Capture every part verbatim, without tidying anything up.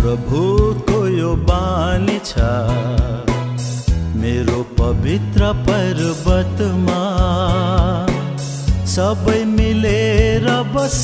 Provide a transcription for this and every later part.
प्रभुको यो बानी छ, मेरो पवित्र पर्वतमा सबै मिलेर बस,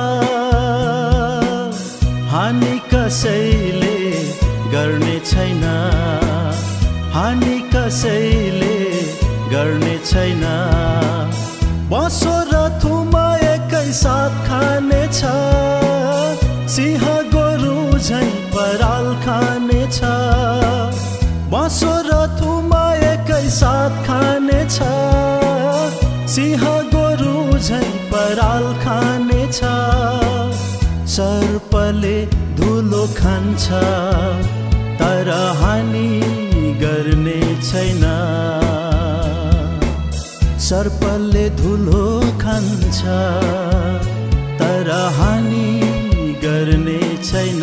हानि कसैले गर्ने छैन, हानि कसैले गर्ने छैन। बसो र थुमा एकै साथ खानेछ, सिंह गोरु झै पराल खानेछ। बसो र थुमा एकै साथ खानेछ, सिंह गोरु झै पराल खानेछ। सर्पले धुलो खान्छ तर हानि गर्ने छैन, सर्पले धुलो खान्छ तर हानि गर्ने छैन।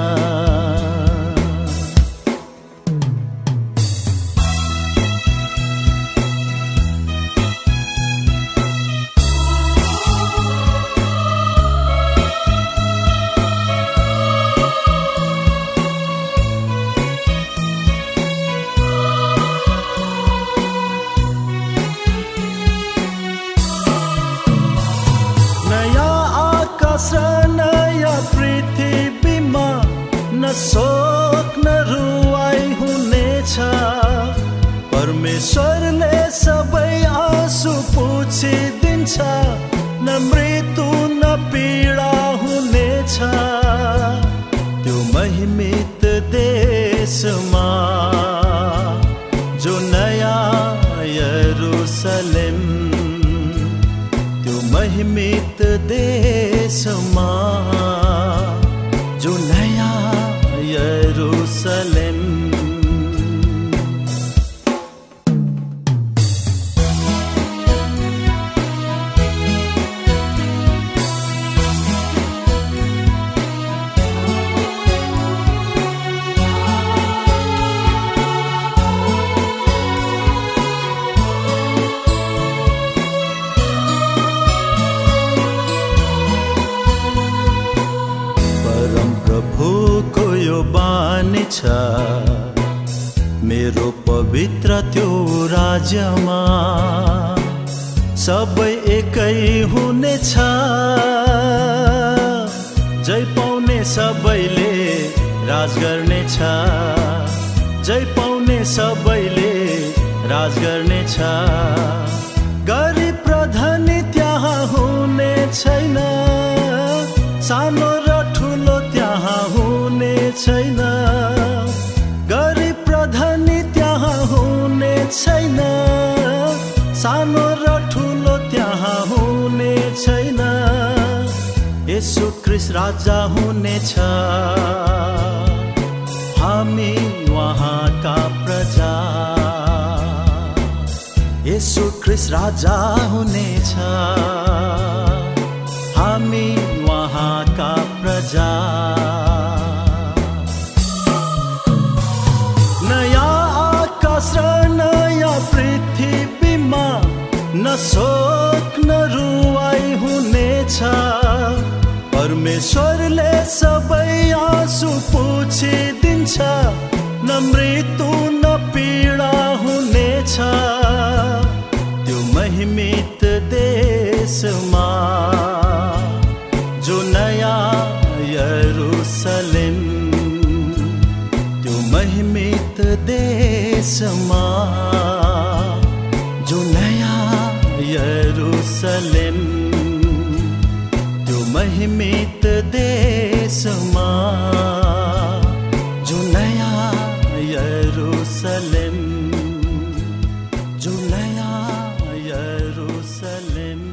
नयाँ पृथ्वीमा न शोक न रुवाई हुनेछ, परमेश्वरले सबै आँसु पुछिदिन्छ, न मृत्यु न पीडा हुनेछ। त्यो महिमित देशमा जो नयाँ यरुसलेम, त्यो महिमित देशमा जो नयाँ यरुसलेम। प्रभुको यो बानी छ, मेरो पवित्र त्यो राज्यमा सबै एकै हुनेछ। जय पाउने सबैले राज गर्नेछ, जय पाउने सबैले राज गर्नेछ। गरिब र धनी त्यहाँ हुने छैन, सानो र ठुलो त्यहाँ हुने छैन। गरिब र धनी त्यहाँ हुने छैन, सानो र ठुलो त्यहाँ हुने छैन। येशू ख्रीष्ट राजा हुनेछ, हामी उहाँका प्रजा। येशू ख्रीष्ट राजा हुनेछ, हामी उहाँका प्रजा। नयाँ आकाश र नयाँ पृथ्वीमा न शोक न रुवाई हुनेछ, परमेश्वरले सबै आँसु पुछिदिन्छ, न मृत्यु न पीडा हुनेछ। त्यो महिमित देशमा जो नयाँ यरुसलेम, त्यो महिमित देशमा जो नयाँ यरुसलेम, त्यो महिमित देशमा जो नयाँ यरुसलेम, जो नयाँ यरुसलेम।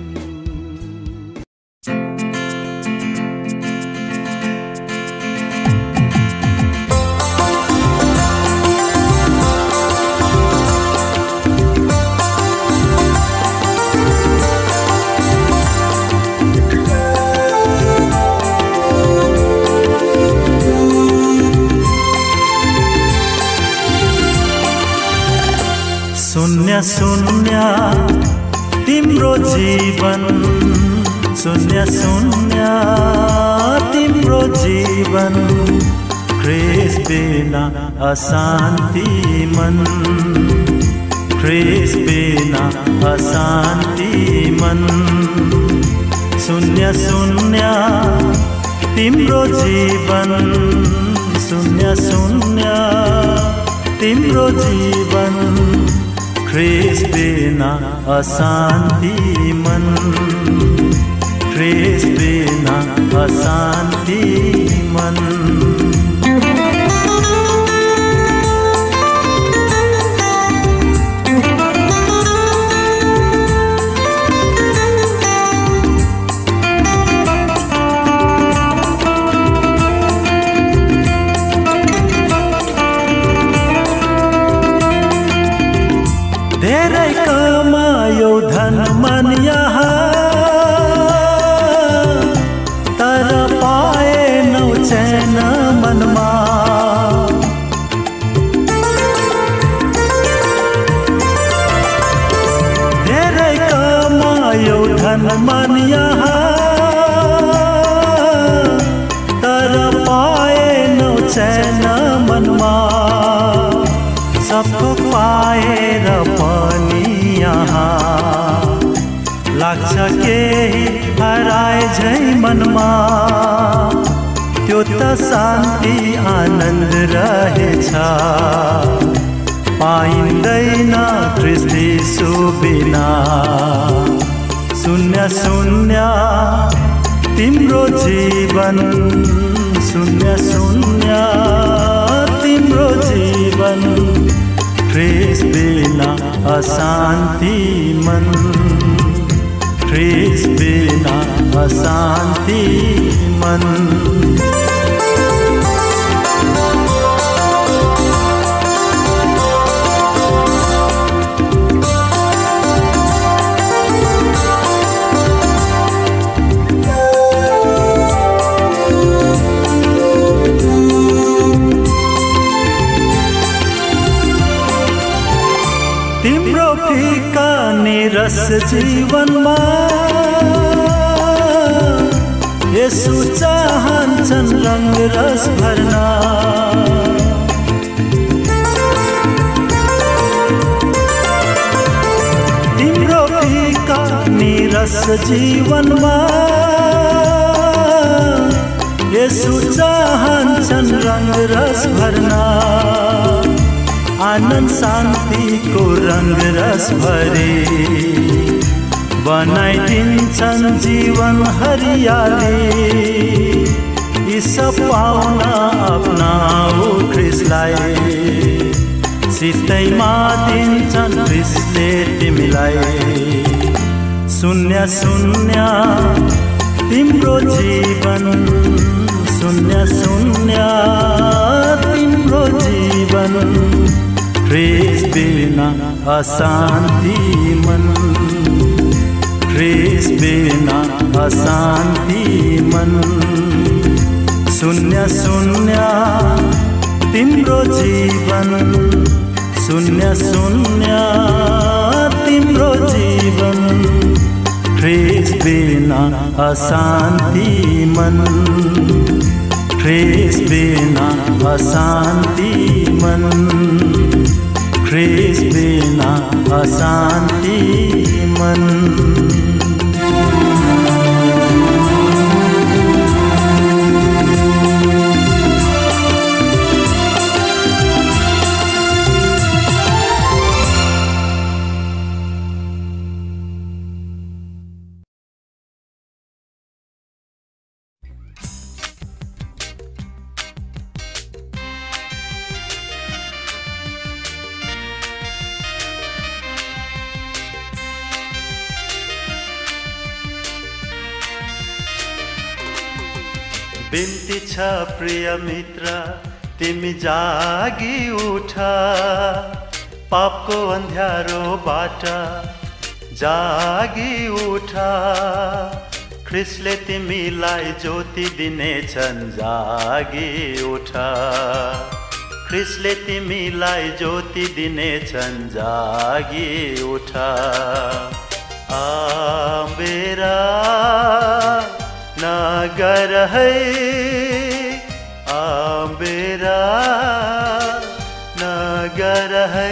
शून्य शून्य तिम्रो जीवन, शून्य शून्य तिम्रो जीवन, ख्रिस्ट बिना अशांति मन, ख्रिस्ट बिना अशांति मन। शून्य शून्य तिम्रो जीवन, शून्य शून्य तिम्रो जीवन, ख्रिस्ट बिना अशांति मन, ख्रिस्ट बिना अशांति मन। धेरै कमायो धन मन यहाँ, तर पाएनौ चैन मनमा। धेरै कमायो धन मन यहाँ, तर पाएनौ चैन मनमा। सबको पाएर पनि यहाँ लाग्छ केही हराए झै मनमा। त्यो त शान्ति आनन्द रहेछ, पाइँदैन ख्रिस्ट यीशु बिना। शून्य शून्य तिम्रो जीवन, शून्य शून्य तिम्रो जीवन, ख्रिस्ट बिना अशांति मन, ख्रिस्ट बिना अशांति मन। तिम्रो फिका निरस जीवनमा यसु चाहन्छन् रंग रस भर्ना। तिम्रो फिका निरस जीवनमा यसु चाहन्छन् रंग रस भर्ना। आनंद शांति को रंग रस भरे बनाइदिन्छन् जीवन हरियाली। यी सब पाउन अपनाऊ ख्रिस्टलाई, सितैमा दिन्छन् ख्रिस्टले तिमीलाई। शून्य शून्य तिम्रो जीवन, शून्य शून्य तिम्रो जीवन, ख्रिस्ट बिना अशांति मन, ख्रिस्ट बिना अशांति मन। शून्य शून्य तिम्रो जीवन, शून्य शून्य तिम्रो जीवन, ख्रिस्ट बिना अशांति मन, ख्रिस्ट बिना अशांति मन, ख्रिस्ट बिना अशांति मन। बिन्ती छ प्रिय मित्र तिमी जागी उठ, पापको अन्ध्यारोबाट जागी उठ। ख्रिस्टले तिमीलाई ज्योति दिनेछन्, जागी उठ। ख्रिस्टले तिमीलाई ज्योति दिनेछन्, जागी उठ। आम्बेरा नगर है आ आम्बेरा नगर है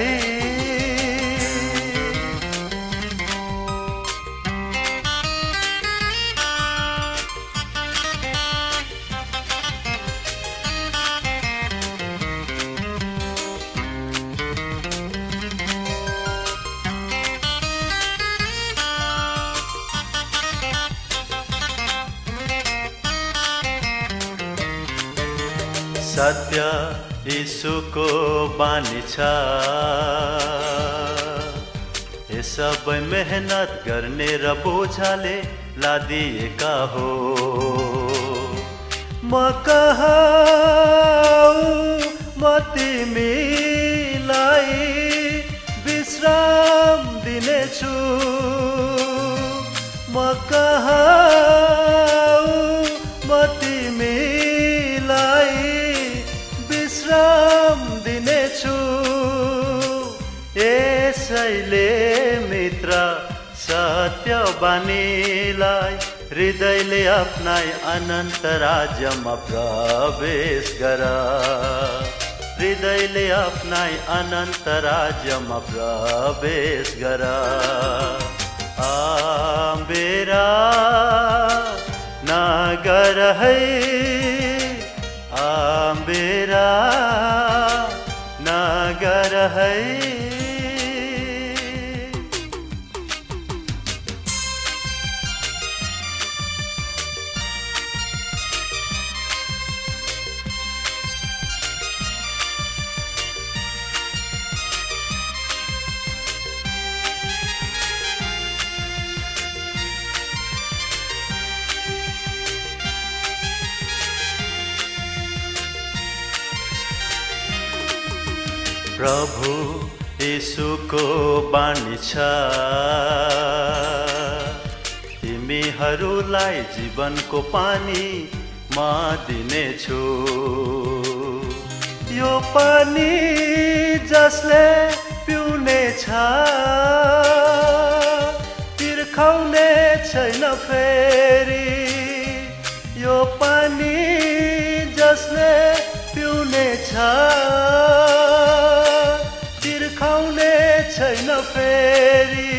सत्य यीशुको बानी छ ये सब मेहनत गर्ने र बोझाले लादिएका हो म कहाँ म तिमीलाई विश्राम दिनेछु म कहाँ म तिमीलाई विश्राम दिनेछु यसैले मित्र सत्य बानीलाई हृदयले अपनाई अनन्त राज्यमा प्रवेश गर हृदयले अपनाई अनन्त राज्यमा प्रवेश गर आम्बेरा नगर है आम्बेरा नगर है प्रभु यीशुको बानी छ तिमीहरूलाई जीवनको पानी म दिनेछु यो पानी जसले पिउने छ तिर्खाउने छैन फेरि यो पानी जसले पिउने छ तिर्खाउने छैन फेरि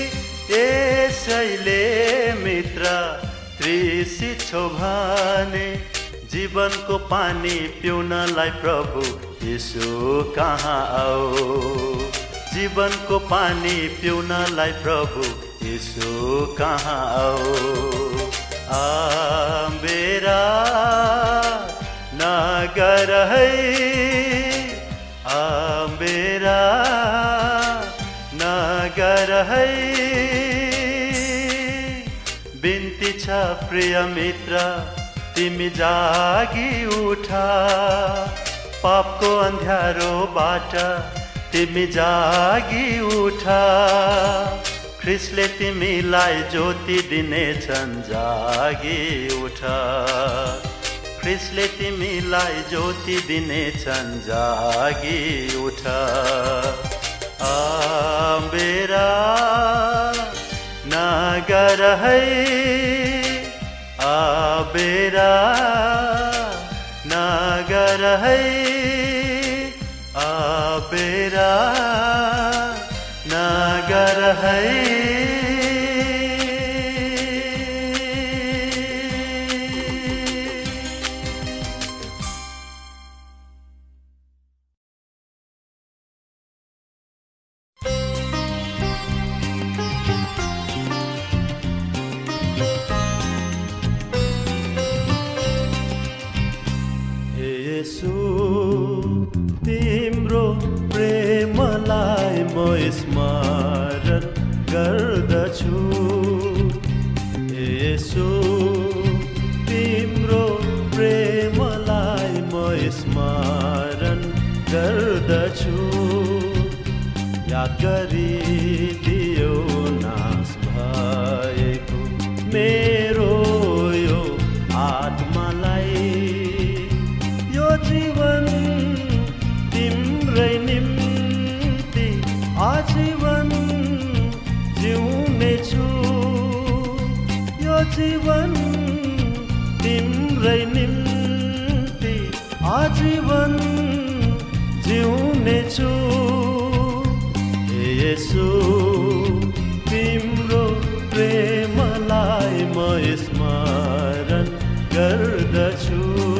यसैले मित्र तृषित छौ भने जीवनको पानी पिउनलाई प्रभु यीशु कहाँ आऊ जीवनको पानी पिउनलाई प्रभु यीशु कहाँ आऊ आम्बेरा नगर है आम्बेरा नगर है बिन्ती छ प्रिय मित्र तिमी जागी उठा पापको अन्ध्यारोबाट तिमी जागी उठा ख्रिस्टले तिमीलाई ज्योति दिनेछन् जागी उठा ख्रिस्टले तिमीलाई ज्योति दिनेछन् जागी उठ आम्बेरा नगर है आम्बेरा नगर है आम्बेरा नगर है तिम्रो प्रेमलाई म स्मरण गर्दछु येशू तिम्रो प्रेमलाई म स्मरण गर्दछु याद गरिदियो नाश भएको मेरो यो आत्मालाई यो जीवन तिम्रै निम्ति आजीवन जिउनेछु यो जीवन तिम्रै निम्ति आजीवन हुनेछु हे येशू तिम्रो प्रेमलाई म स्मरण गर्दछु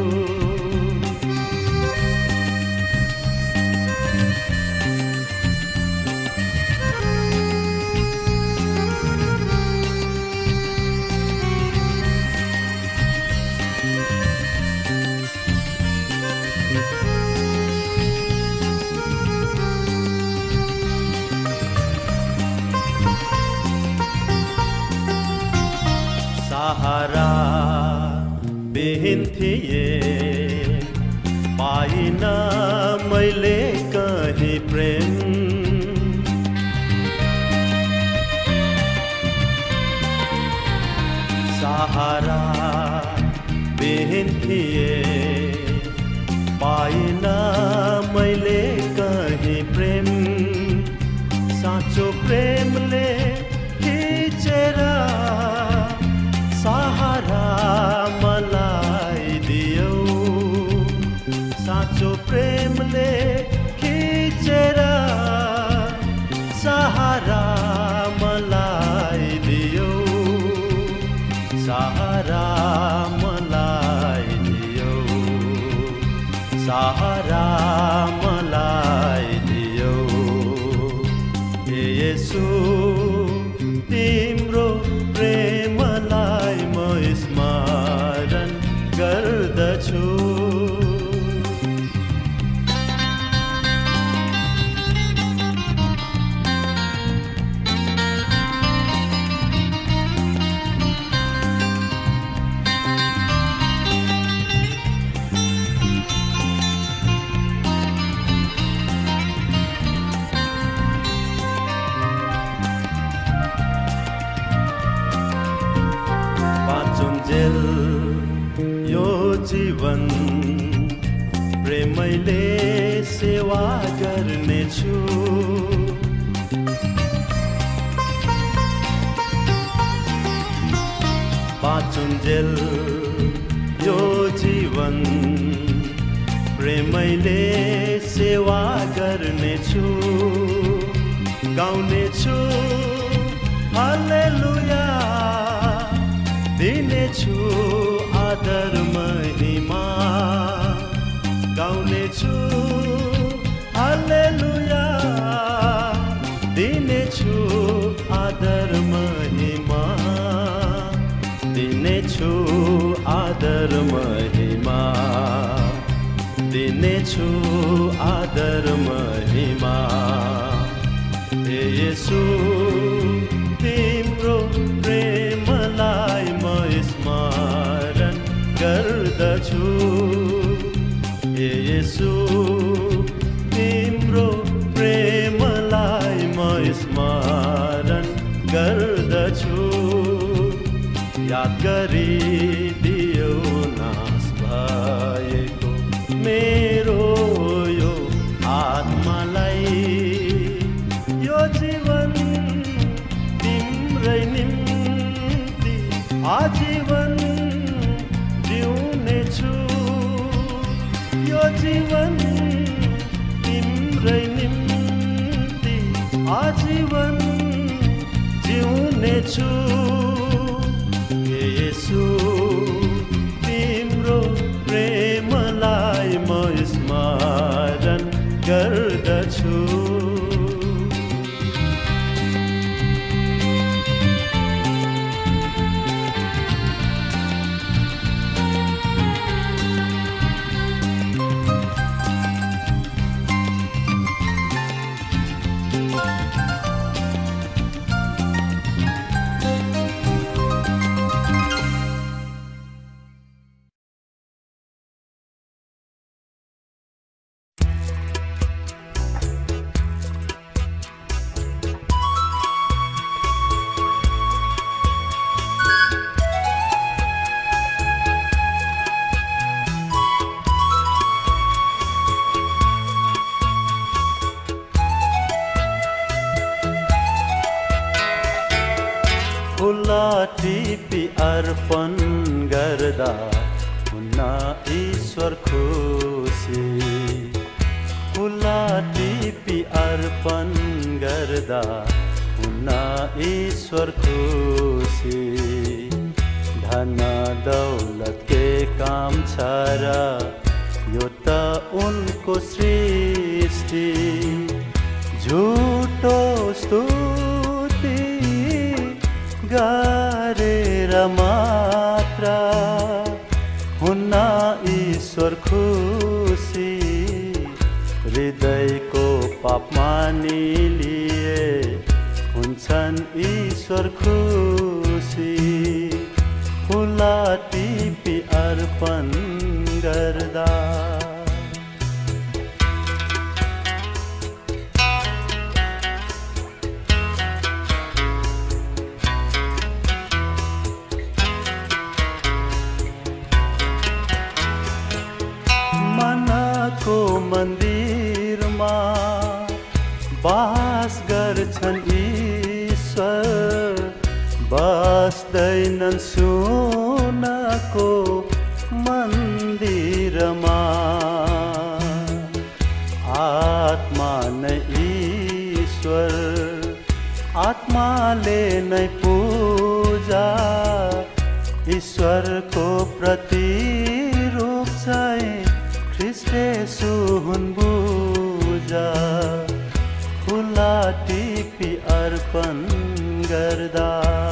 सहारा बिहीन थिए पाइन मैले कहीं प्रेम सहारा बिहीन थिए पाइन मैले कहीं प्रेम साँचो प्रेमले खिचेर सहारा मलाई दियो साँचो प्रेमले खिचेर सहारा मलाई दियो सहारा मलाई दियो सहारा मलाई दियो हे येशू तिम्रो प्रेमलाई म स्मरण गर्दछु बाँचुन्जेल यो जीवन प्रेमैले सेवा गर्नेछु बाँचुन्जेल यो जीवन प्रेमैले सेवा गर्नेछु गाउनेछु हालेलुया दिनेछु आदर महिमा गाउनेछु हालेलुया दिनेछु आदर महिमा दिनेछु आदर महिमा दिनेछु आदर महिमा हे येशू तिम्रो प्रेमलाई म स्मरण गर्दछु हे येशू तिम्रो प्रेमलाई म स्मरण गर्दछु याद गरिदियो नाश भएको मेरो यो आत्मालाई यो जीवन तिम्रै निम्ति आजीवन जिउनेछु यो जीवन तिम्रै निम्ति आजीवन जिउनेछु हे येशू तिम्रो प्रेमलाई म स्मरण गर्दछु फुला टिपी अर्पण गर्दा हुन्न ईश्वर खुसी फुला फुला टिपी अर्पण गर्दा हुन्न ईश्वर खुसी। धन दौलत के काम छ र यो त उनको सृष्टि। झुटो स्तुति गरेर मात्र हुन्न ईश्वर खुसी। हृदयको पाप मानिलिए हुन्छन् ईश्वर खुसी। फुला टिपी अर्पण गर्दा मनको मन्दिरमा बास गर्छन् ईश्वर। बस्दैनन् सुनको मन्दिरमा। आत्मा नै ईश्वर, आत्माले नै पूजा। ईश्वरको प्रतिरूप चाहिँ ख्रीष्ट येशू हुन् बुझा। फुला टिपी अर्पण गर्दा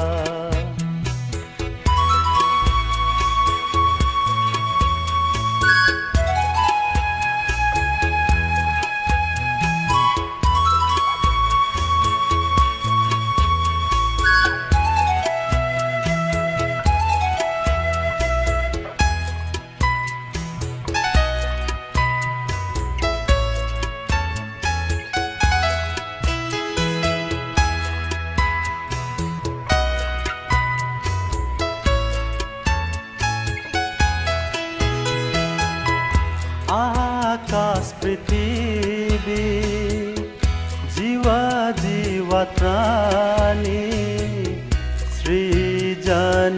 आकाश पृथ्वी जीवा जीवा प्राणी सृजन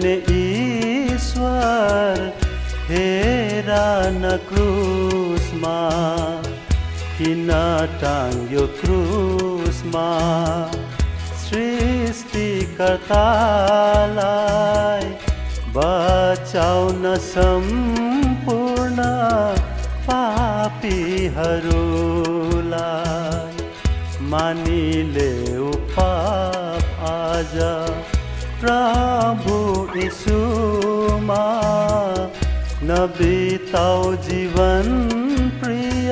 ईश्वर हेरा न क्रुसमा। किन टाङ्ग्यो क्रुसमा सृष्टिकर्तालाई बचाउन सम्पूर्ण पापीहरूलाई। मानिले पाप आज प्रभु यीशुमा। नबिताऊ जीवन प्रिय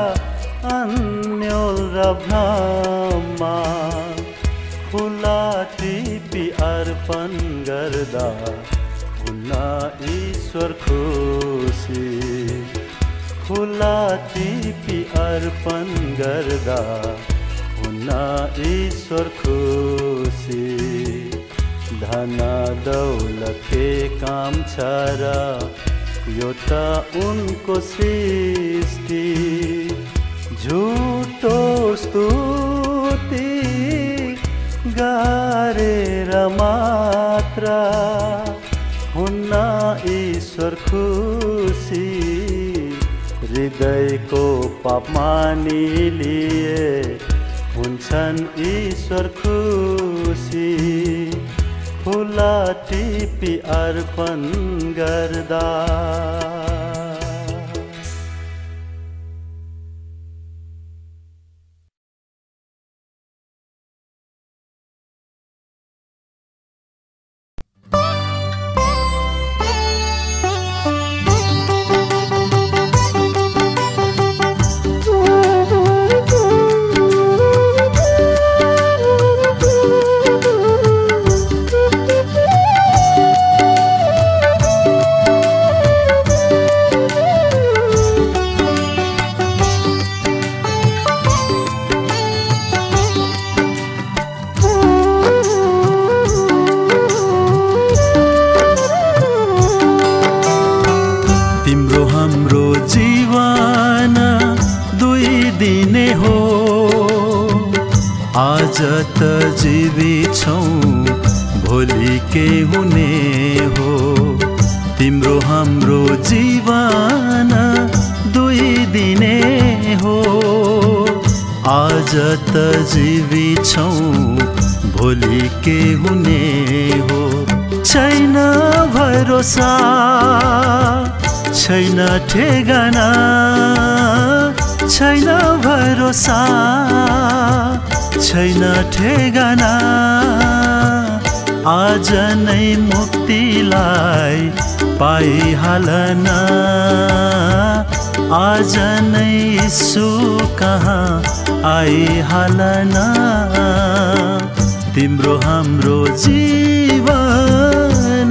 अन्योल र भ्रममा। फुला टिपी अर्पण गर्दा हुन्न ईश्वर खुसी। फुला टिपी अर्पण गर्दा हुन्न ईश्वर खुसी। धन दौलत के काम छ र यो त उनको सृष्टि। झुटो स्तुति गरेर मात्र हुन्न ईश्वर खुसी। हृदयको पाप मानिलिए हुन्छन् ईश्वर खुसी। फुला टिपी अर्पण गर्दा आज त जीवित छौं भोलि के हुने हो। तिम्रो हाम्रो जीवन दुई दिने हो। आज त जीवी छौं भोलि के हुने हो। छैन भरोसा छैन ठेगाना, छैन भरोसा छैन ठेगाना। आज नै मुक्तिलाई पाइहालन, आज नै यीशु कहाँ आइहालन। तिम्रो हाम्रो जीवन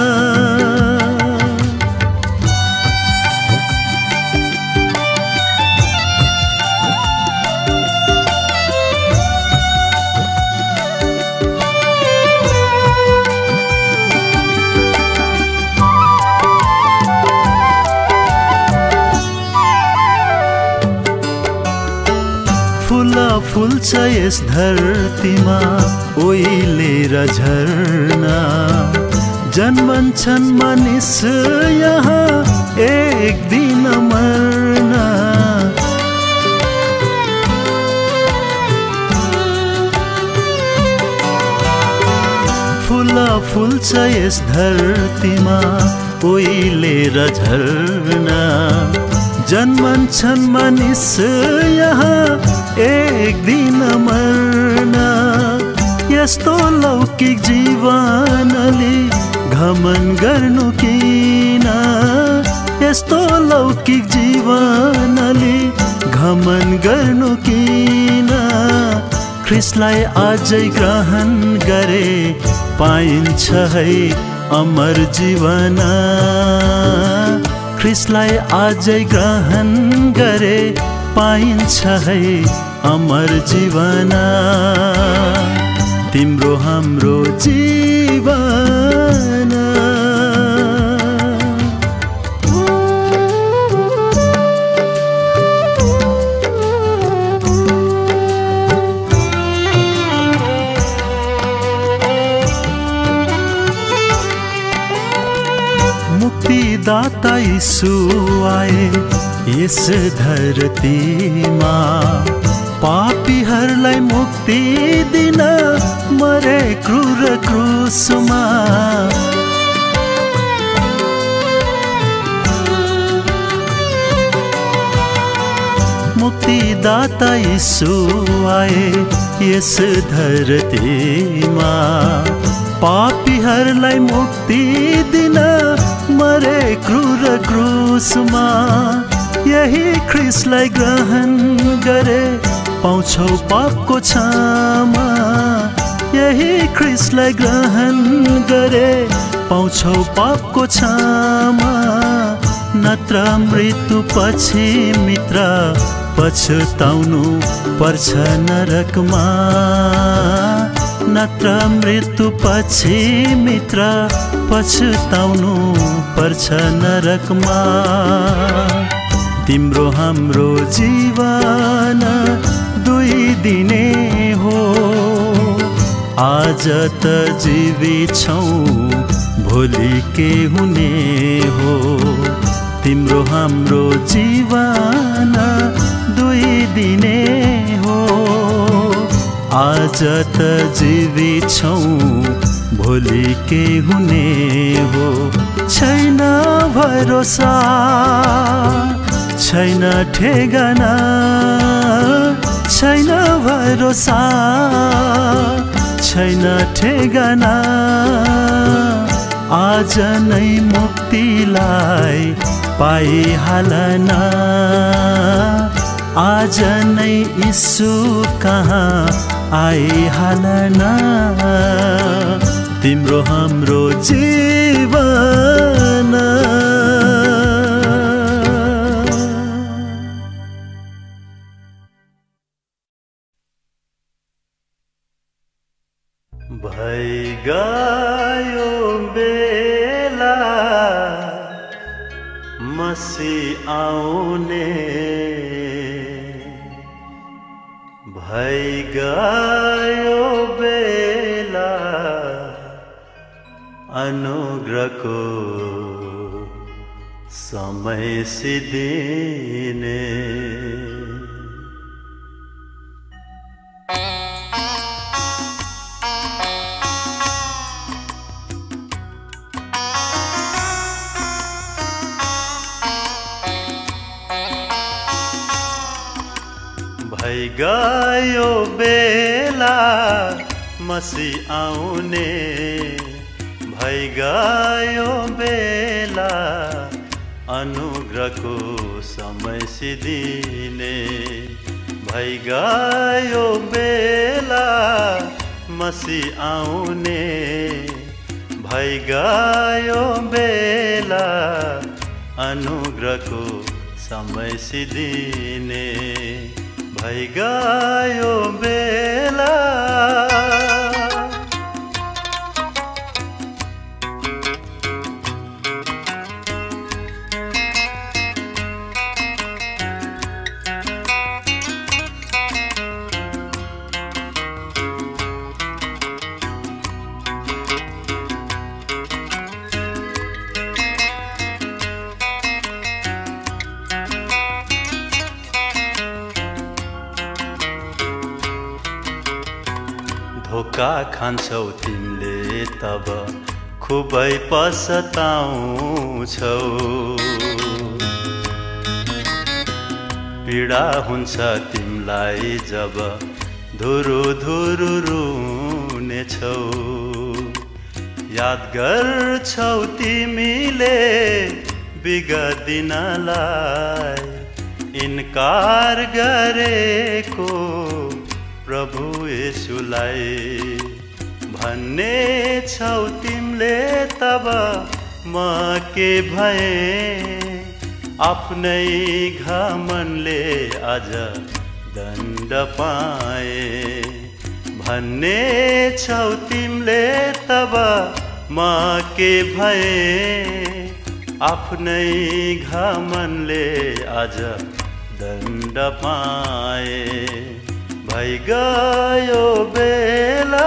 फुल्छ यस धरतीमा ओइलेर झरना। जन्मन्छन् मानिस यहाँ एक दिन मर्ना। फुल फुल्छ यस धरतीमा ओइलेर झरना। जन्मन्छन् मानिस यहाँ एक दिन मर्ना। यस्तो लौकिक जीवनले घमन गर्नु किन, यस्तो लौकिक जीवनले घमन गर्नु किन। ख्रीष्टलाई आजै ग्रहण गरे पाइन्छ है अमर जीवन। ख्रीष्टलाई आजै ग्रहण गरे पाइन्छ है अमर जीवन। तिम्रो हाम्रो जीवन मुक्तिदाता यीशु आए यस धरतीमा। पापीहरूलाई मुक्ति दिन मरे क्रूर क्रुसमा। मुक्तिदाता यीशु आए यस धरतीमा। पापीहरूलाई मुक्ति दिन मरे क्रूर क्रुसमा। यही ख्रीष्टलाई ग्रहण गरे पाउँछौ पापको क्षमा। यही ख्रीष्टलाई ग्रहण गरे पाउँछौ पापको क्षमा। नत्र मृत्यु पछि मित्र पछुताउनु पर्छ नरकमा। नत्र मृत्यु पछि मित्र पछुताउनु पर्छ नरकमा। तिम्रो हाम्रो जीवन दुई दिने हो। आज त जीवी छौं भोलि के हुने हो। तिम्रो हाम्रो जीवन दुई दिने हो। आज त जीवी छौं भोलि के हुने हो। छैन भरोसा छैन ठेगाना, छैन भरोसा छैन ठेगाना। आज नै मुक्तिलाई पाइहालन, आज नै यीशु कहाँ आइहालन। तिम्रो हाम्रो जीवन भई गयो बेला मसीह आउने। भई गयो बेला अनुग्रहको समय सिद्धिने। भइगयो बेला मसी आउने, भइगयो बेला अनुग्रहको समय सिद्धिने, भइगयो बेला मसी आउने, भइगयो बेला अनुग्रहको समय सिद्धिने, भइगयो बेला। धोका खान्छौ तिमीले तब खुबै पछताउँछौ, पीडा हुन्छ तिमीलाई जब धुरु धुरु रुनेछौ, याद गर्छौ तिमीले विगत दिनलाई, इन्कार गरेको प्रभु येशूलाई, भन्ने छौ तिमीले तब म के भए, आफ्नै घमनले आज दण्ड पाए, भन्ने छौ तिमीले तब म के भए, आफ्नै घमनले आज दण्ड पाए, भइगयो बेला।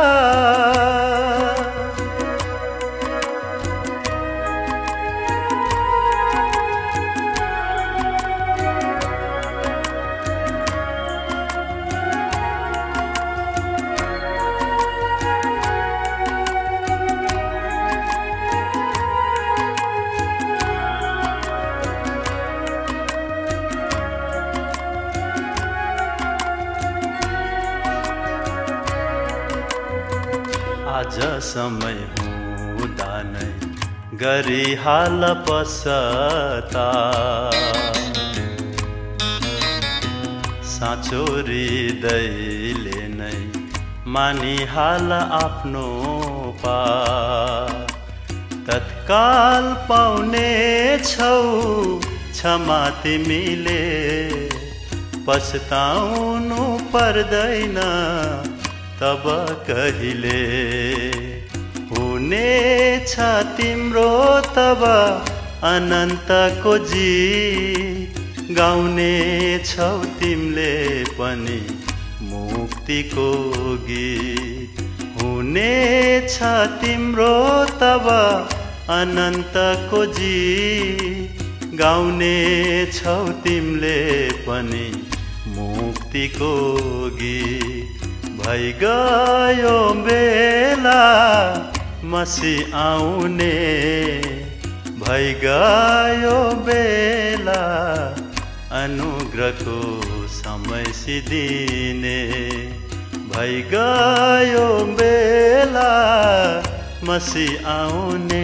आज समय हुँदा नै गरिहाल पछता, साँचो हृदयले नै मानिहाल आफ्नो पाप, तत्काल पाउने छौ क्षमा तिमीले, पछताउनु पर्दैन तब कहिले, हुनेछ तिम्रो तब अनन्तको जीत, गाउने छौ तिमीले पनि मुक्तिको गीत, हुनेछ तिम्रो तब अनन्तको जीत, गाउने छौ तिमीले पनि मुक्तिको गीत, भइगयो बेला मसी आउने, भइगयो बेला अनुग्रहको समय सिद्धिने, भइगयो बेला मसी आउने,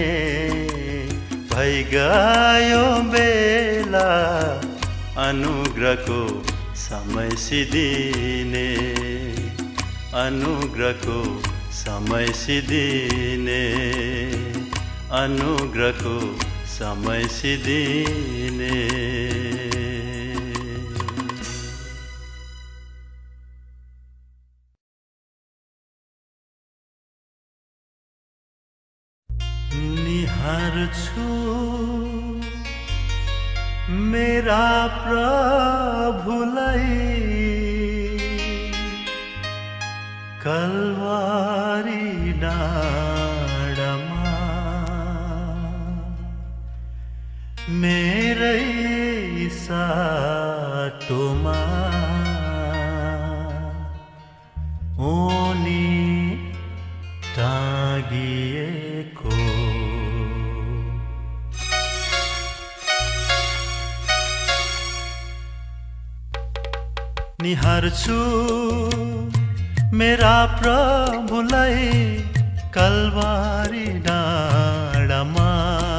भइगयो बेला अनुग्रहको समय सिद्धिने, अनुग्रहको समय सिद्धिने, अनुग्रहको समय सिद्धिने। निहार्छु मेरा प्रभुलाई, कल्वारी डाँडामा मेरै साटोमा, उनी टाँगिएको निहार निहार्छु मेरा प्रभुलाई कल्वारी डाँडामा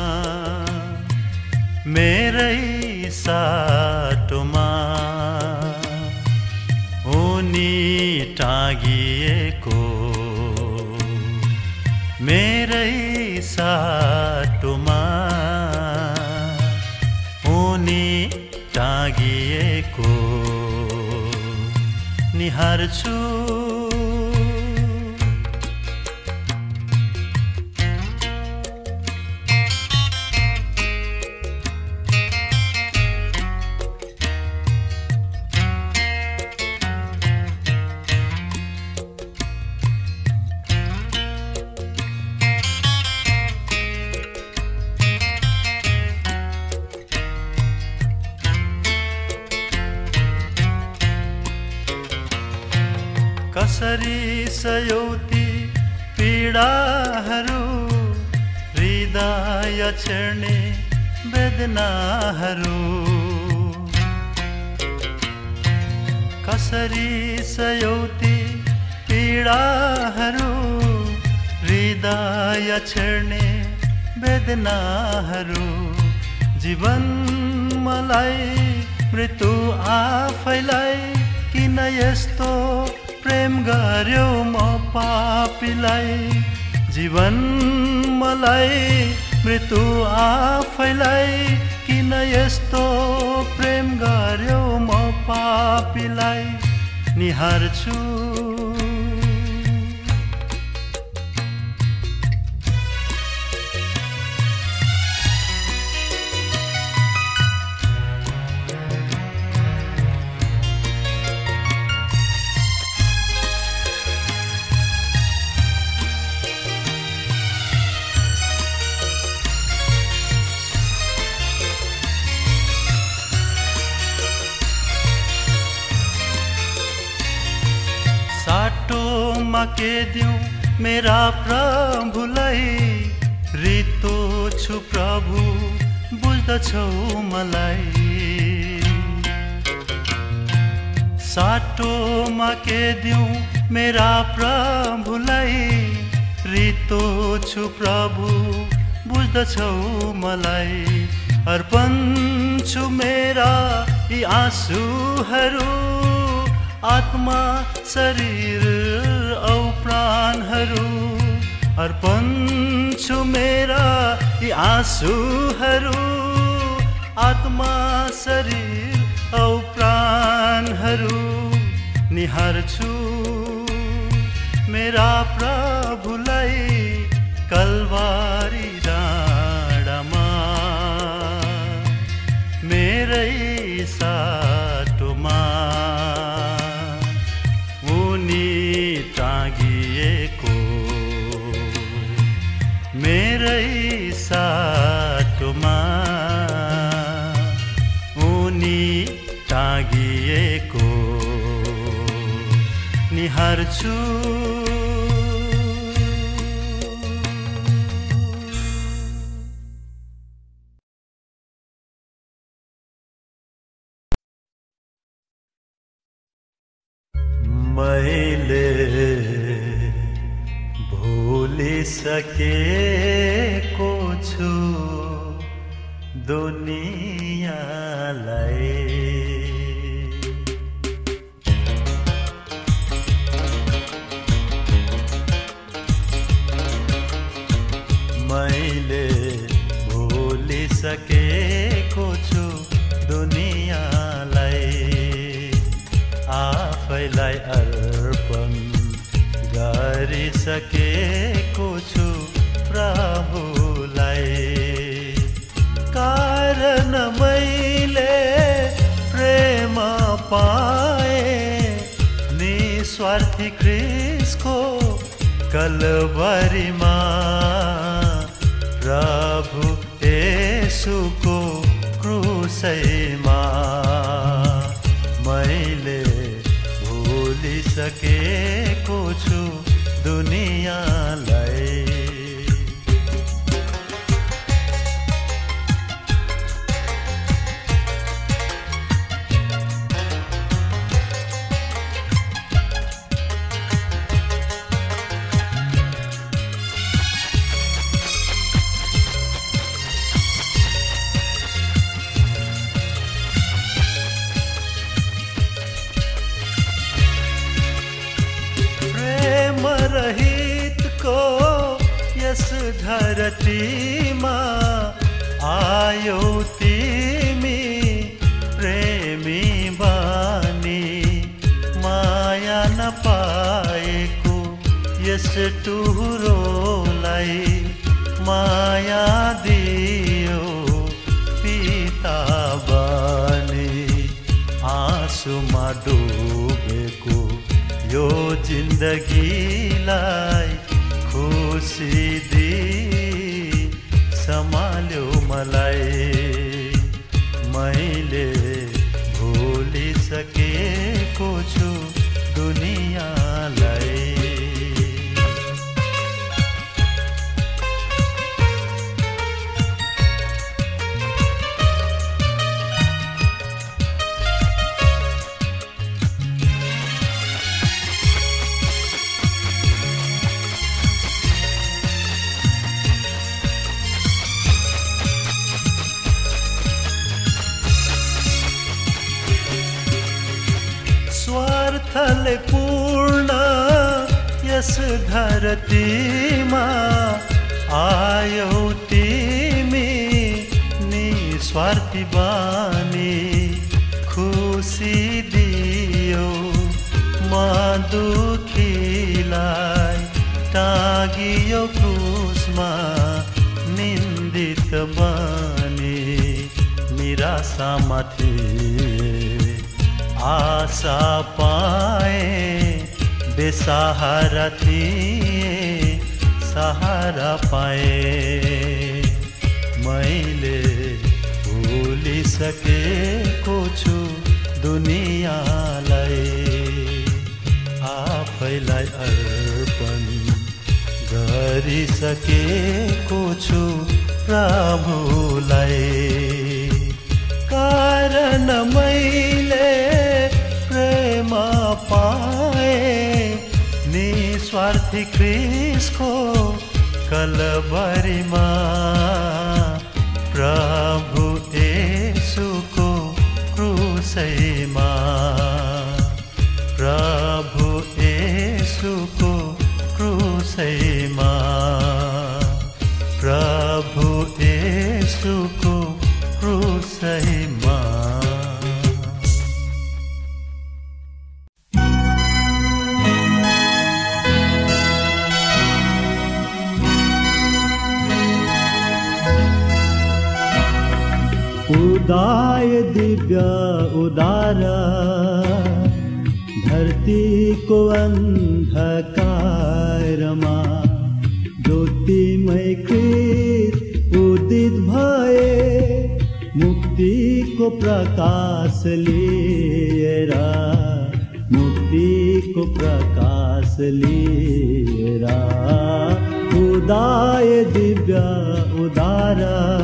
मेरै साटोमा उनी टाँगिएको मेरै साटोमा उनी टाँगिएको निहार्छु कसरी सयौती पीडाहरू हृदय छेड्ने वेदनाहरू कसरी सयौती पीडाहरू हृदय छेड्ने वेदनाहरू जीवन मलाई मृत्यु आफैलाई किन यस्तो प्रेम गर्यो म पापीलाई जीवन मलाई मृत्यु आफैलाई किन यस्तो प्रेम गर्यो म पापीलाई निहार्छु साटोमा के दिउँ मेरा प्रभुलाई रित्तो छु प्रभु बुझ्दछौ मलाई साटोमा के दिउँ मेरा प्रभुलाई रित्तो छु प्रभु बुझ्दछौ मलाई अर्पण छु मेरा यी आँसुहरू आत्मा शरीर औ प्राणहरू अर्पण छु मेरा यी आँसुहरू आत्मा शरीर औ प्राणहरू निहार्छु मेरा प्रभुलाई कल्वारी डाँडामा मेरै साटोमा टाँगिएको मेरै साटोमा उनी टाँगिएको निहार्छु मैले भुलिसकेको छु दुनियाँलाई मैले भुलिसकेको छु दुनियाँलाई आफैलाई अर्पण गरिसकेको छु प्रभुलाई कारण मैले प्रेम पाए निस्वार्थी ख्रीष्टको कल्वरीमा प्रभु येशूको क्रुसैमा मैले भुलिसकेको छु दुनियाँलाई धरतीमा आयो तिमी प्रेमी बानी माया नपाएको यस टुहुरोलाई माया दियो पिता बानी आँसुमा डुबेको यो जिन्दगीलाई खुसी दी सम्हाल्यो मलाई मैले भुलिसकेको छु दुनियाँलाई स्वार्थले पूर्ण यस धरतीमा आयो तिमी निस्वार्थी बानी खुसी दियो म दुखीलाई टाँगियो क्रुसमा निन्दित बानी निराशामा थिए आशा पाए बेसहारा थिए सहारा पाए मैले भुलिसकेको छु दुनियाँलाई आफैलाई अर्पण गरिसकेको छु प्रभुलाई कारण मैले प्रेम पाए निस्वार्थी क्रिस्टको कलवरीमा प्रभु येशूको क्रुसैमा प्रभु येशूको क्रुसैमा प्रभु येशूको क्रुसैमा उदाय दिव्य उदार धरतीको अन्धकारमा ज्योतिमय ख्रीष्ट उदित भए मुक्तिको प्रकाश लिएर मुक्तिको प्रकाश लिएर उदाय दिव्य उदार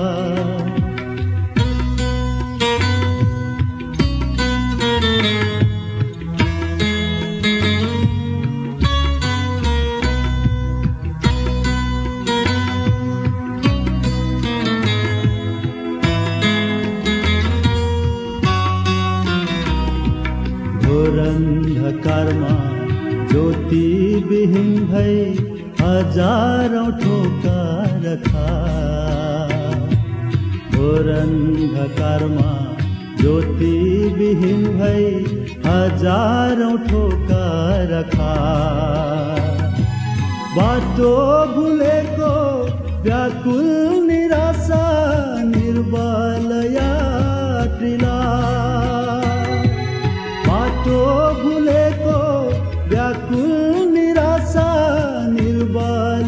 अंधकारमा ज्योति विहीन भई हजारौं ठोकर खा घोर अंधकारमा ज्योति विहीन भई हजारौं ठोकर खा बाटो भुलेको व्याकुल निराशा निर्बल यात्रीलाई बाटो भुलेको व्याकुल निराशा निर्बल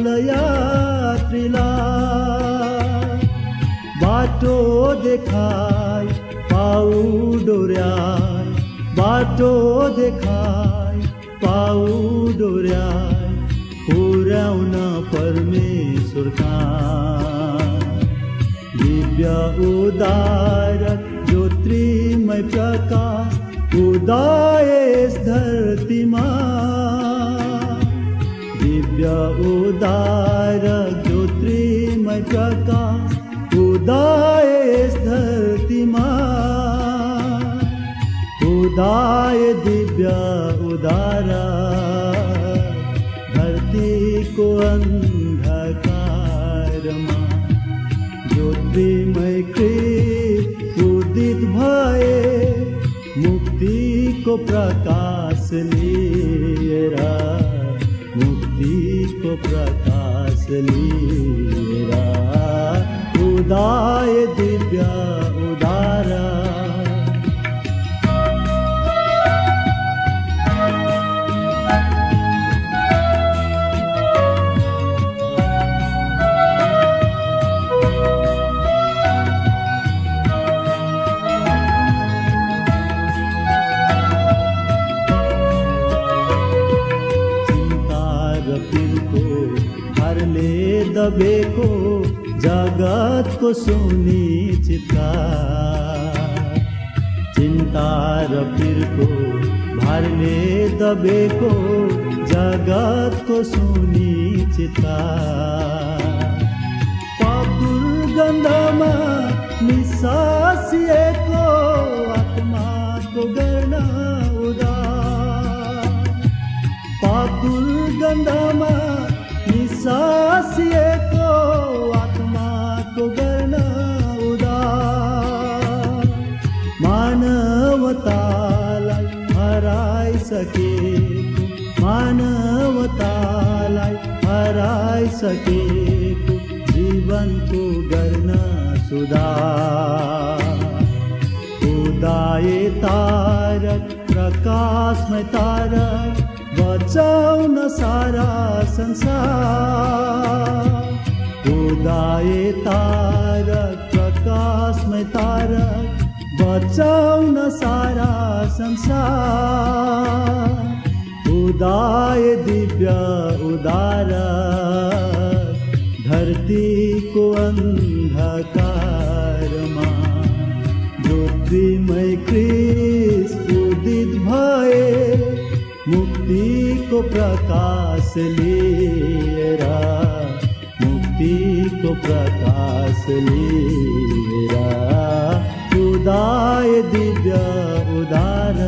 यात्रीलाई बाटो देखाई पाउ डोर्याई बाटो देखाई पाउ डोर्याई पुर्याउन परमेश्वरका दिव्य उदार ज्योतिमय प्रकाश उदय यस धरतीमा दिव्य उदार ज्योतिमय प्रकाश उदय यस धरतीमा उदय दिव्य उदार धरतीको अन्धकार ख्रीष्ट उदित भए, मुक्तिको प्रकाश लिएर, मुक्तिको प्रकाश लिएर, उदय दिव्य उदार। दबेको जगतको सुनी चित्कार, चिन्ता र पिरको भारले दबेको जगतको सुनी चित्कार। पाप दुर्गन्धमा निसासिएको आत्माको गर्न उदार, पाप दुर्गन्धमा निसासिएको आत्माको गर्न उदार। मानवतालाई हराइसकेको, मानवतालाई हराइसकेको जीवनको गर्न सुधार। उदय तारक प्रकाशमय तारक बचाउन सारा संसार। उदय तारक प्रकाशमय तारक बचाउन सारा संसार। उदय दिव्य उदार, धरतीको अन्धकारमा ज्योतिमय ख्रीष्ट उदित भए, मुक्तिको प्रकाश लिएर, मुक्तिको प्रकाश लिएर, उदय दिव्य उदार।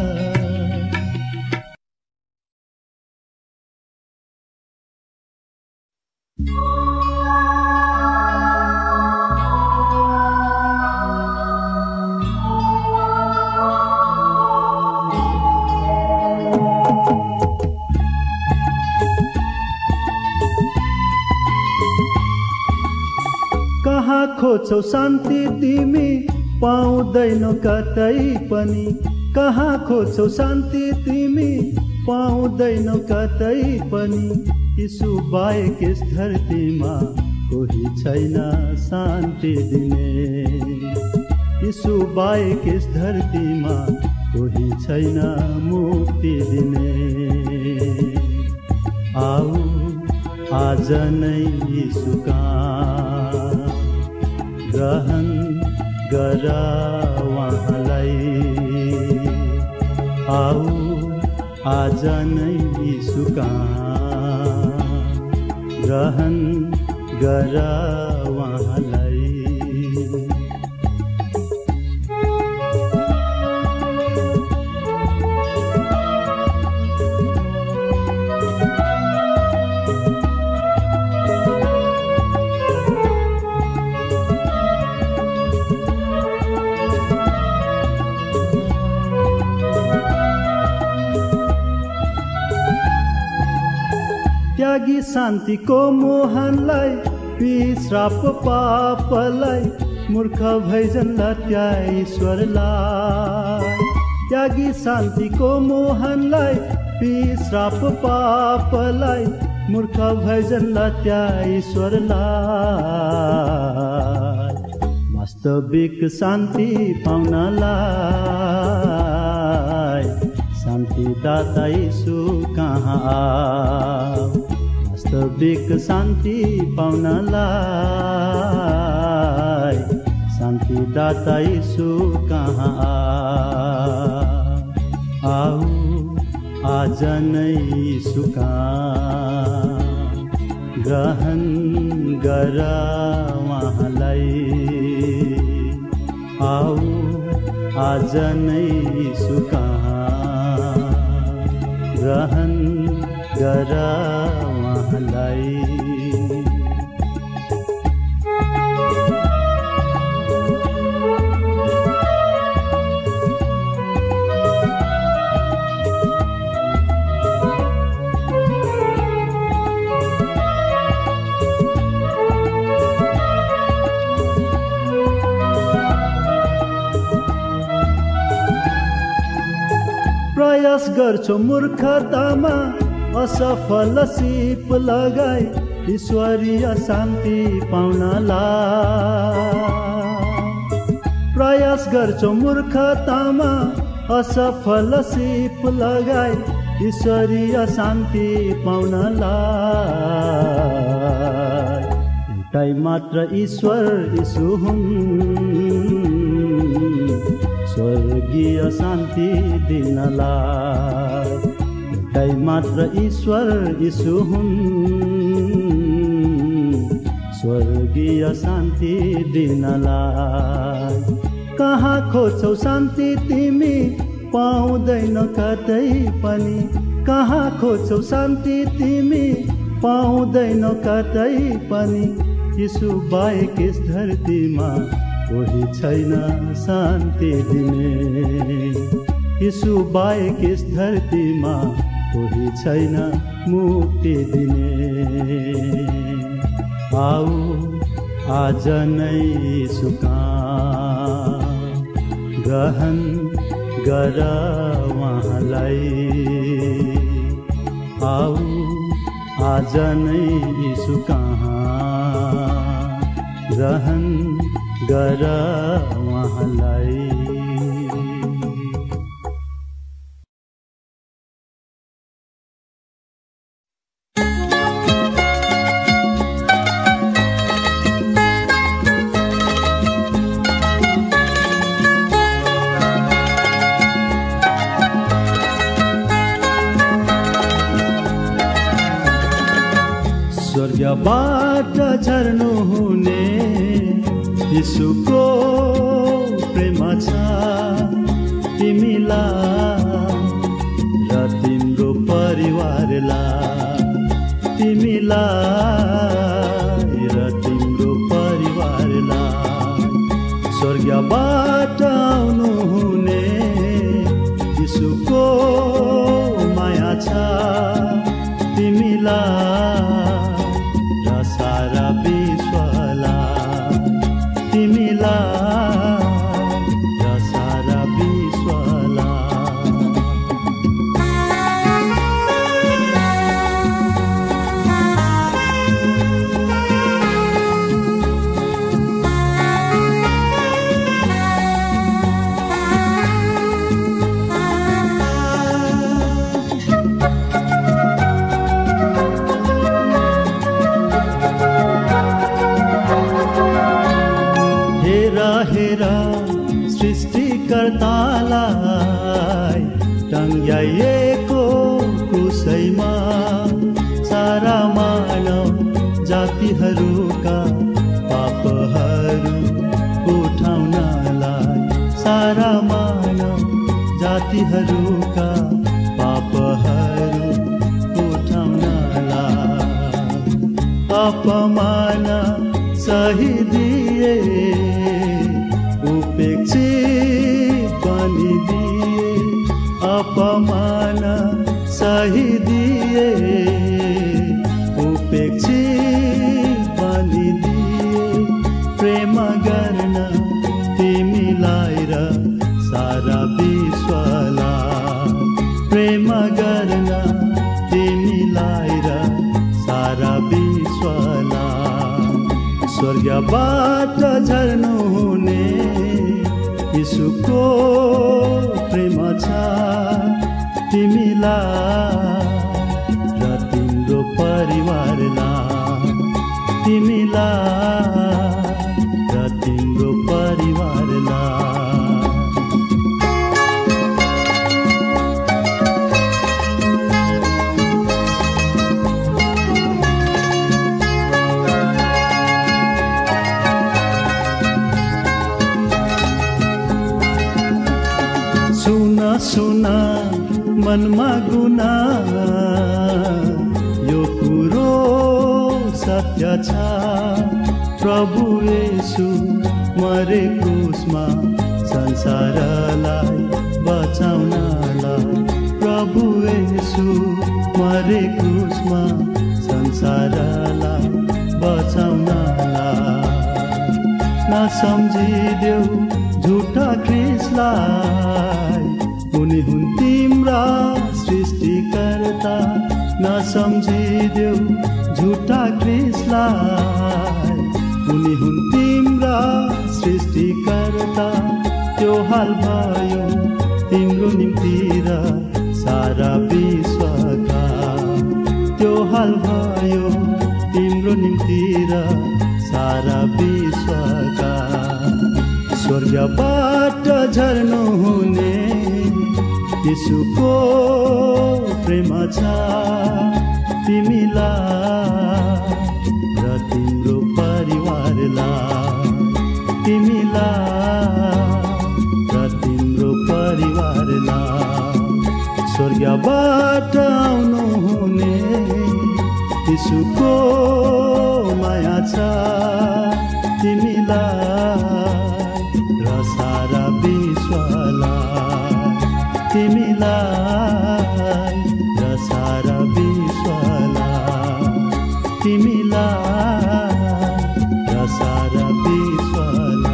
खोज्छौ शान्ति तिमी पाउँदैनौ कतै पनि, कहाँ खोज्छौ शान्ति तिमी पाउँदैनौ कतै पनि। यीशु बाहेक यस धरतीमा कोही छैन शान्ति दिने, यीशु बाहेक यस धरतीमा कोही छैन मुक्ति दिने। आऊ आज नै यीशुका ग्रहण गर उहाँलाई। आऊ आज नै यीशुका ग्रहण गर उहाँलाई। त्यागी शान्तिको मोहनलाई, पिश्राप पापलाई, मूर्ख भैजन लत्याई ईश्वरलाई। त्यागी शान्तिको मोहनलाई, पिश्राप पापलाई, मूर्ख भैजन लत्याई ईश्वरलाई। वास्तविक शान्ति पाउनलाई शान्तिदाता यीशु कहाँ आऊ। वास्तविक शान्ति पाउनलाई शान्तिदाता यीशु कहाँ आऊ। आज नै यीशुका ग्रहण गर उहाँलाई। आऊ आज नै यीशुका ग्रहण गर उहाँलाई। प्रयास गर्छौ मूर्खतामा असफल सिप लगाई ईश्वरीय शान्ति पाउनलाई। प्रयास गर्छौ मूर्खतामा असफल सिप लगाई ईश्वरीय शान्ति पाउनलाई। एउटै मात्र ईश्वर यीशु हुन् स्वर्गीय शान्ति दिनलाई। एउटै मात्र ईश्वर यीशु हुन् स्वर्गीय शान्ति दिनलाई। कहाँ खोज्छौ शान्ति तिमी पाउँदैन कतै पनि। कहाँ खोज्छौ शान्ति तिमी पाउँदैन कतै पनि। यीशु बाहेक यस धरतीमा कोही छैन शान्ति दिने। यीशु बाहेक यस धरतीमा कोही छैन मुक्ति दिने। आऊ आज नै यीशुकहाँ ग्रहण गर उहाँलाई। आऊ आज नै यीशुकहाँ ग्रहण गर उहाँलाई। स्वर्गबाट झर्नु हुने यीशुको प्रेम छ तिमीलाई र तिम्रो परिवारलाई। तिमीलाई र तिम्रो परिवारलाई स्वर्गबाट आउनु हुने यीशुको माया छ तिमीलाई र सारा विश्वलाई। तिमीलाई र सारा विश्वलाई। हेरा सृष्टिकर्तालाई टङ्ग्याइएको क्रुसैमा सारा मानव जातिहरूका पापहरू उठाउनलाई। सारा मानव जातिहरूका पापहरू उठाउनलाई। अपमान सहिदिए उपेक्षित बनिदिए। अपमान सहिदिए उपेक्षित बनिदिए। प्रेम गर्न तिमीलाई र सारा विश्वलाई। प्रेम गर्न तिमीलाई र सारा विश्वलाई। स्वर्गबाट झर्नु हुने यीशुको प्रेम छ तिमीलाई र तिम्रो परिवारलाई। तिमीलाई र तिम्रो परिवारलाई। सुना सुना मनमा गुना यो कुरो सत्य छ। प्रभु येशू मरे क्रुसमा संसारलाई बचाउनलाई। प्रभु येशू मरे क्रुसमा संसारलाई बचाउनलाई। नसम्झिदेऊ झुटा ख्रिस्टलाई। उनी हुन् तिम्रा सम्झिदेऊ झुटा क्रिसलाई, उनी हुन् तिम्रा सृष्टिकर्ता। त्यो हाल भयो तिम्रो निम्ति र सारा विश्वका, त्यो हाल भयो तिम्रो निम्ति र सारा विश्वका। स्वर्गबाट झर्नु हुने यीशुको प्रेम छ तिमीलाई र तिम्रो परिवारलाई, तिमीलाई र तिम्रो परिवारलाई। स्वर्गबाट आउनु हुने यीशुको माया छ तिमीलाई र सारा विश्वलाई, तिमीलाई र सारा विश्वलाई, तिमीलाई र सारा विश्वलाई।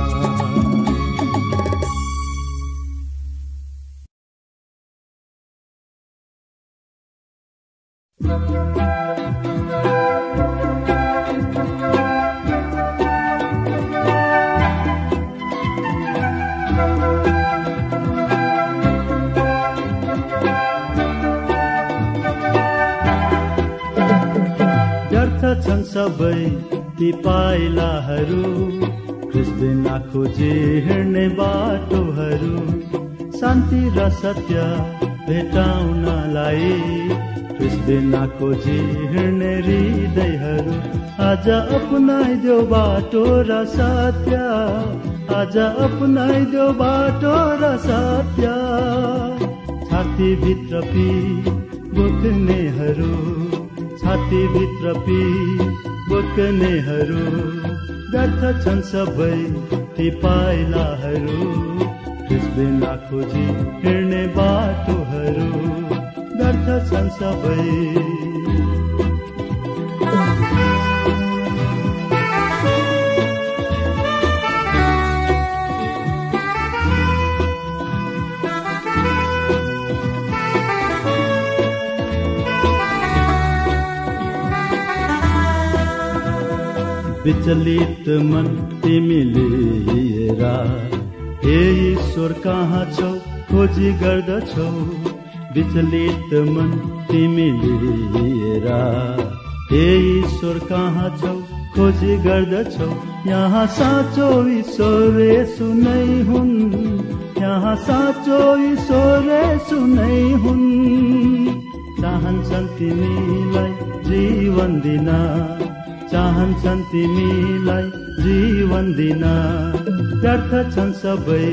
छन् सबै ती पाइलाहरू, क्रिस्टिना खोजी हिँड्ने बाटोहरू, शान्ति र सत्य भेटाउनलाई क्रिस्टिना खोजी हिँड्ने हृदयहरू। आज अपनाइदेऊ बाटो र सत्य, आज अपनाइदेऊ बाटो र सत्य। छातीभित्र पी बोक्नेहरू, छातीभित्र पी बोक्नेहरू, व्यर्थ छन् सबै ती पाइलाहरू, क्रिस्टिना खोजी हिँड्ने बाटोहरू, व्यर्थ छन् सबै। विचलित मन तिमीले हेरा, हे ईश्वर कहाँ छौ खोजी गर्दछौ। विचलित मन तिमीले हेरा, हे ईश्वर कहाँ छौ खोजी गर्दछौ। यहाँ साँचो ईश्वर सुनै हुन्, यहाँ साँचो ईश्वर सुनै हुन्। चाहन्छन् तिमीलाई जीवन दिन, चाहन्छन् तिमीलाई जीवन दिन, व्यर्थ छन् सबै।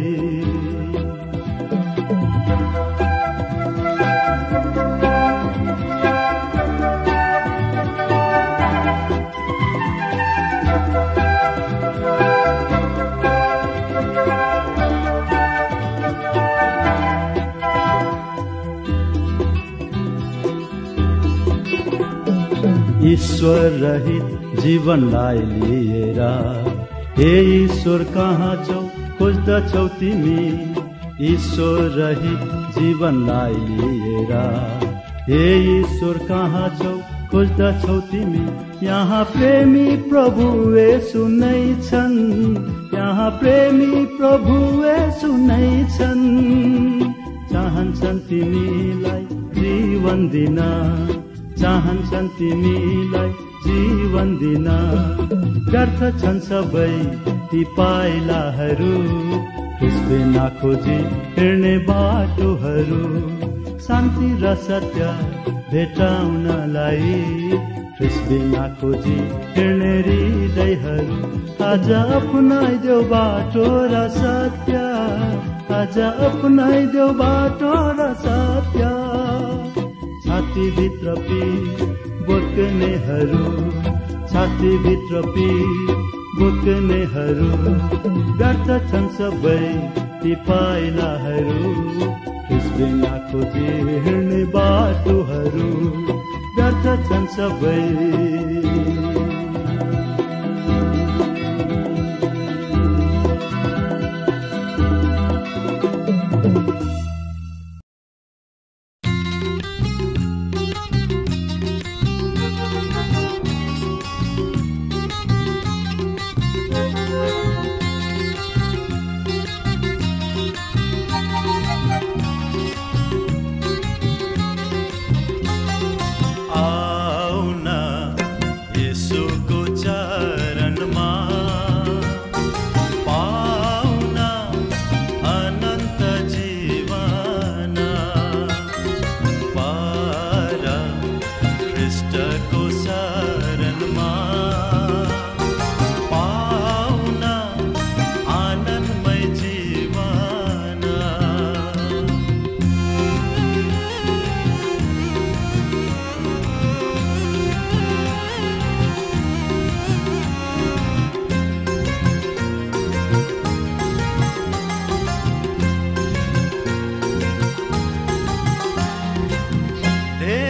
ईश्वर रहित जीवनलाई लिएर, हे ईश्वर कहाँ छौ खोज्दछौ तिमी। ईश्वर रहित जीवनलाई लिएर, हे ईश्वर कहाँ छौ खोज्दछौ तिमी। यहाँ प्रेमी प्रभु येशू नै छन्, यहाँ प्रेमी प्रभु येशू नै छन्। चाहन्छन् तिमीलाई जीवन दिन, चाहन्छन् तिमीलाई जीवन दिन, व्यर्थ छन् सबै ती पाइलाहरू, क्रिस्टिना खोजी हिँड्ने बाटोहरू। शान्ति र सत्य भेटाउनलाई क्रिस्टिना खोजी हिँड्ने हृदयहरू। आज अपनाइदेऊ बाटो र सत्य, आज अपनाइदेऊ बाटो र सत्य। छातीभित्र पी बोक्नेहरू, छातीभित्र पी बोक्नेहरू, व्यर्थ छन् सबै ती पाइलाहरू, क्रिस्टिना खोजी हिँड्ने बाटोहरू, व्यर्थ छन् सबै।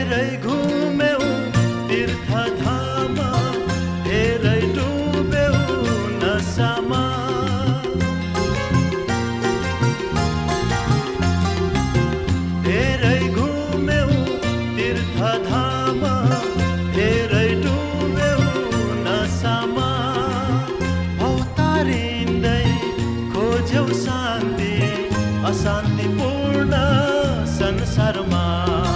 धेरै घुम्यौ तीर्थधाम धेरै डुब्यौ नसामा धेरै घुम्यौ तीर्थधाम धेरै डुब्यौ नसामा भौतारिँदै खोज्यौ शान्ति अशान्तिपूर्ण संसारमा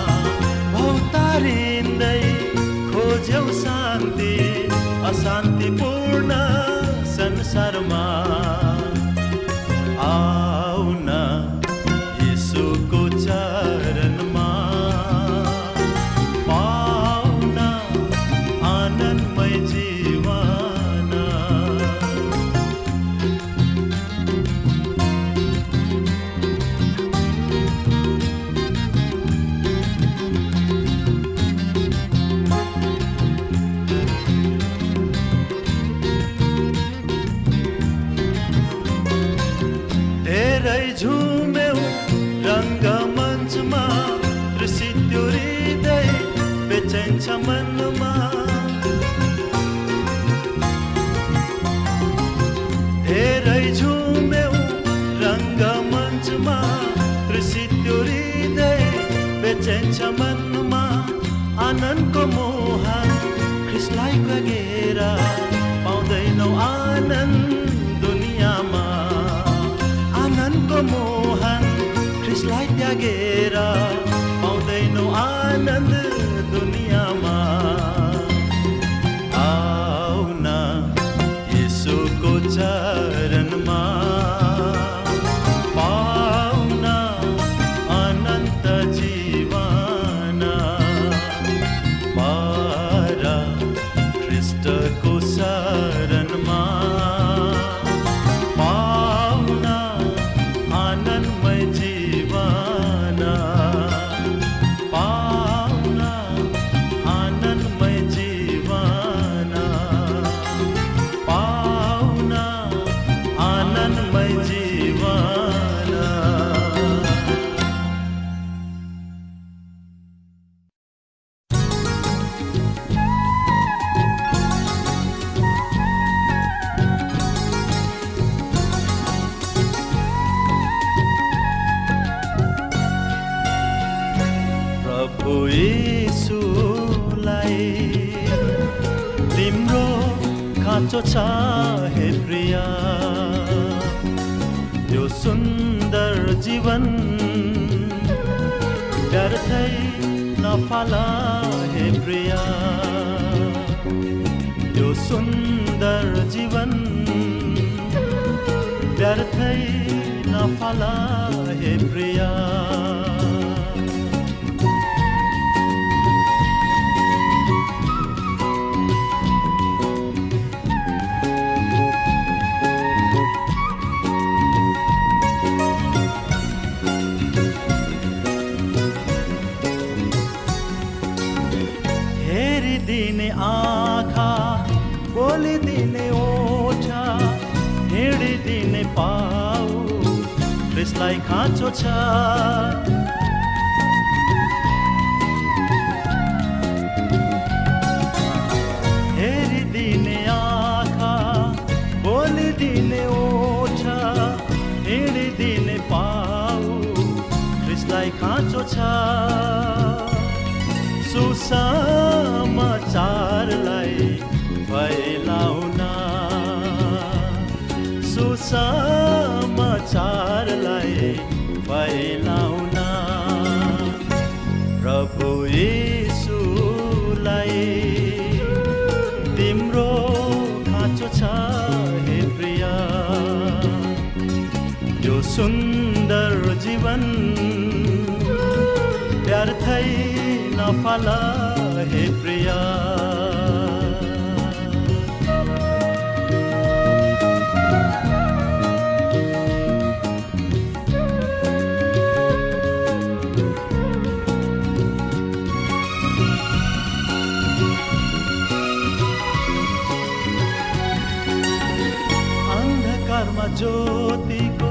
भौतारिँदै खोज्यौ शान्ति अशान्तिपूर्ण संसारमा आउन यीशुको चरणमा पाउन आनन्दमय जीवन धेरै झुम्यौ रङ्गमञ्चमा त्रिसित्यो हृदय बेचैन छ मनमा धेरै झुम्यौ रङ्गमञ्चमा त्रिसित्यो हृदय बेचैन छ मनमा आनन्दको मोहन ख्रिस्टलाई गएर पाउँदैनौ आनन्द दुनियाँमा आनन्दको मोहन ख्रिस्टलाई त्यागेर पाउँदैनौ आनन्द दुनियाँमा आउन यीशुको चरणमा पाउन अनन्त जीवन पर ख्रिस्टको शरणमा पाउन आनन्दमय जीवन पाउन आनन्दमय जीवन पाउन आनन्दमय जीवन प्रभु यीशुलाई तिम्रो खाँचो छ हे प्रिया यो सुन्दर जीवन व्यर्थै नफाला हे प्रिया यो सुन्दर जीवन व्यर्थै नफाला हे प्रिया हेरिदिने आँखा बोलिदिने ओठ हिँडिदिने पाउ ख्रिस्टलाई खाँचो छ हेरिदिने आँखा बोलिदिने ओठ हिँडिदिने पाउ ख्रिस्टलाई खाँचो छ सुसमाचारलाई फैलाउन सुसमाचारलाई फैलाउन प्रभु यीशुलाई तिम्रो खाँचो छ हे प्रिया यो सुन्दर जीवन व्यर्थै नफाला हे प्रिया अंधकारमा ज्योतिको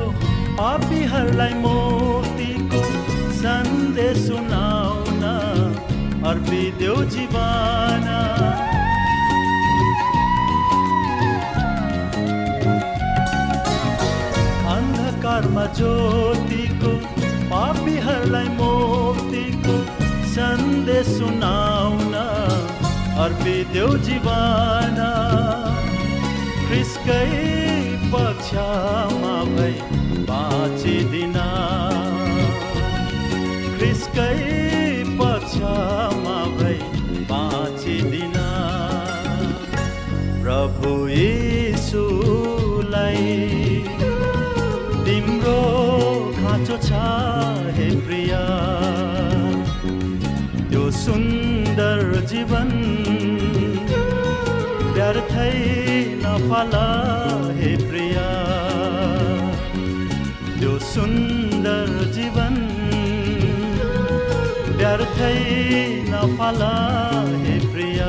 पापीहरूलाई मुक्तिको सन्देश सुनाउन अर्पिदेऊ जीवन अन्धकारमा ज्योतिको पापीहरूलाई मुक्तिको सन्देश सुनाउन अर्पिदेऊ जीवन ख्रिस्टकै पक्षमा भई बाँचिदिन ख्रिस्टकै पक्षमा भई बाँचिदिन प्रभु येशूलाई तिम्रो खाँचो छ हे प्रिया त्यो सुन्दर जीवन व्यर्थै नफला हे प्रिया त्यो सुन्दर जीवन व्यर्थै नफला हे प्रिया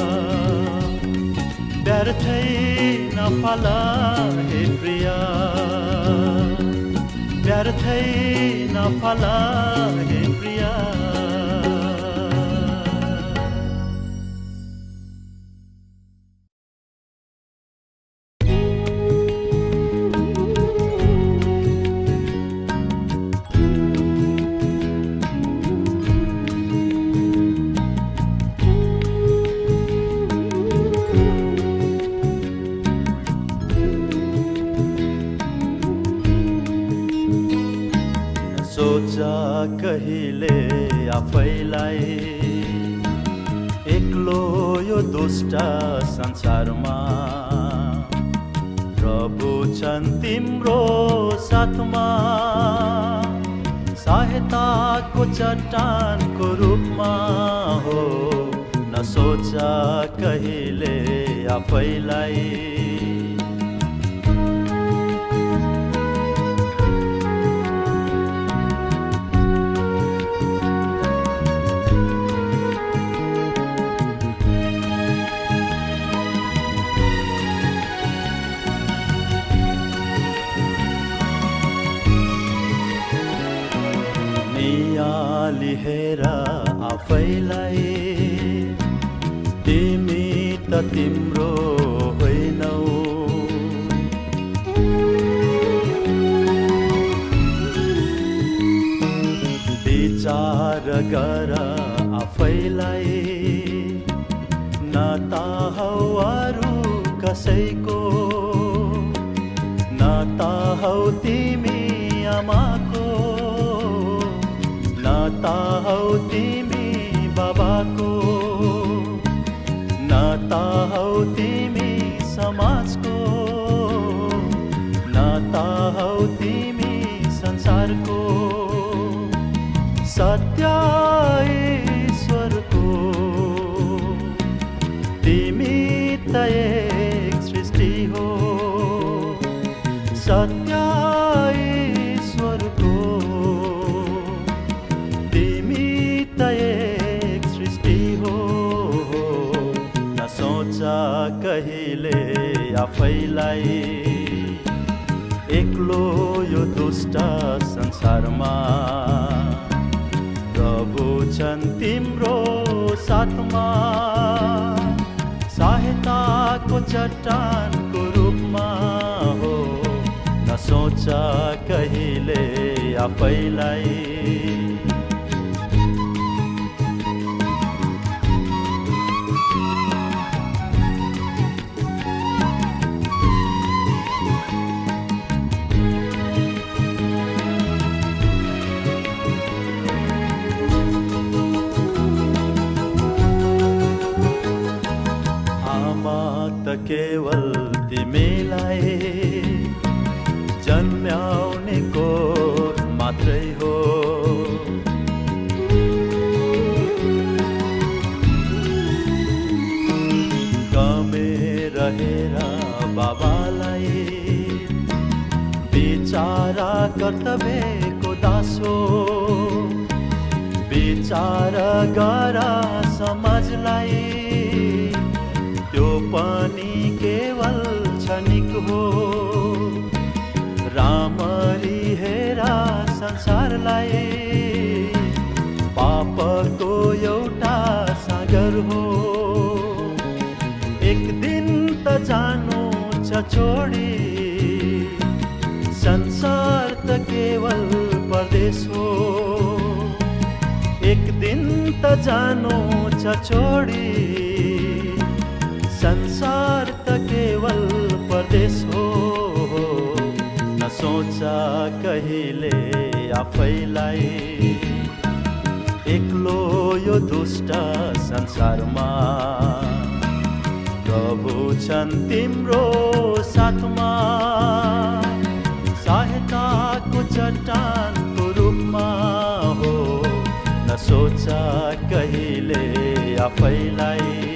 व्यर्थै नफला हे प्रिया व्यर्थै नफला हे प्रिया कहिले आफैलाई एक्लो यो दुष्ट संसारमा प्रभु छन् तिम्रो साथमा सहायताको चट्टानको रूपमा हो नसोच कहिले आफैलाई लिएर आफैलाई तिमी त तिम्रो होइनौ विचार गर आफैलाई न त हौ अरू कसैको न त हौ तिमी आमाको न त हौ तिमी बाबाको न त हौ तिमी समाजको न त हौ तिमी संसारको सत्य ईश्वरको तिमी त एक सृष्टि हो सत्य ईश्वरको तिमी त एक सृष्टि हो नसोच कहिले आफैलाई एक्लो यो दुष्ट संसारमा प्रभु छन् तिम्रो साथमा सहायताको चट्टानको रूपमा हो नसोच कहिले आफैलाई केवल तिमीलाई जन्म्याउने को मात्रै हो गमे रहेर बाबालाई विचारा कर्तव्यको दासो विचार गर समाजलाई त्यो पनि केवल क्षणिक हो रामरी हेरा संसारलाई पापको एउटा छोडी संसार त केवल परदेश हो एक दिन त जानु छ छोडी संसार त केवल परदेश हो नसोचा कहिले आफैलाई एक्लो यो दुष्ट संसारमा प्रभु छन् तिम्रो साथमा सहायताको चट्टानको रूपमा हो नसोचा कहिले आफैलाई